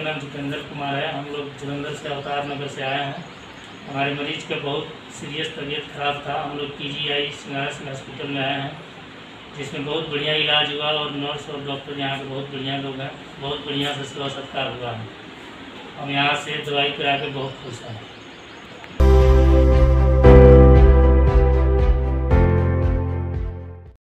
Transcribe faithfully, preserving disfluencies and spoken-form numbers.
नाम जितेंद्र कुमार है। हम लोग जलंधर से अवतार नगर से आए हैं। हमारे मरीज का बहुत सीरियस तबीयत ख़राब था। हम लोग P G I Singara Singh hospital में आए हैं, जिसमें बहुत बढ़िया इलाज हुआ और नर्स और डॉक्टर यहाँ के बहुत बढ़िया लोग हैं। बहुत बढ़िया से सेवा सत्कार हुआ है। हम यहाँ से दवाई करा के बहुत खुश हैं।